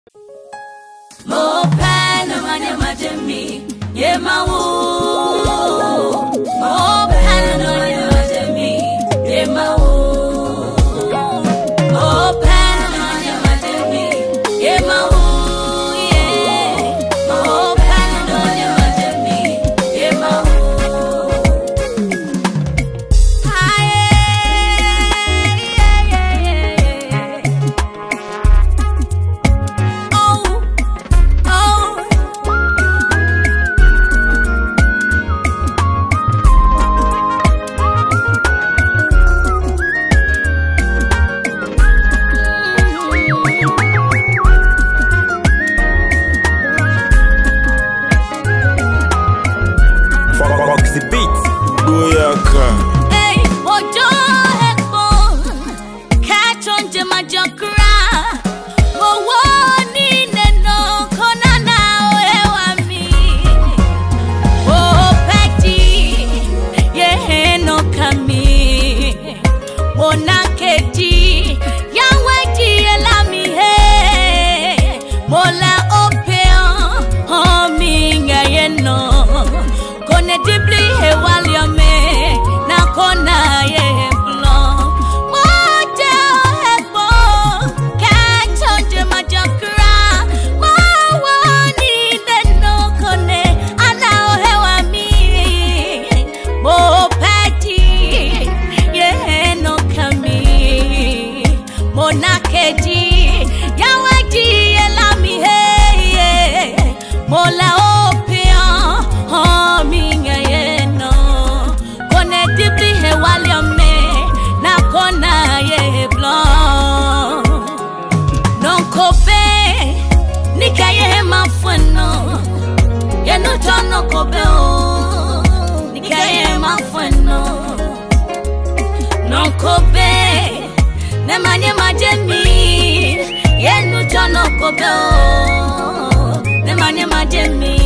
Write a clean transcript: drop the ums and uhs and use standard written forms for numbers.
Mo pen manya majemi ye mawo. Mo pen manya majemi ye mawo. Mo pen manya majemi ye mawo. Mo pen manya majemi ye mawo. FORQZYBEATZ. Hey, Jee Ohe Kpo, catch on to my jokra. Oh, ni no kona na ohewa mi. Oh, petty, ye no kami. Oh, na keji, ya weti elami he. Mola opeo, oh mi ngaye no. Kone dibli he waliame na kona ye blon. Jee Ohe Kpo, catch on to my jokra. Wani de no kone ana ohewa mi. Mo petty ye no kami. Mo na keji ya wati elami he. Mola opeo mi ngaye no. Kone dibli he waliame na kona ye blon. Non kobe nikaye mafuno. Ye no tono kobe o nikaye mafuno. Non kobe ne manye majemi. Ye no tono kobe o ne manye majemi.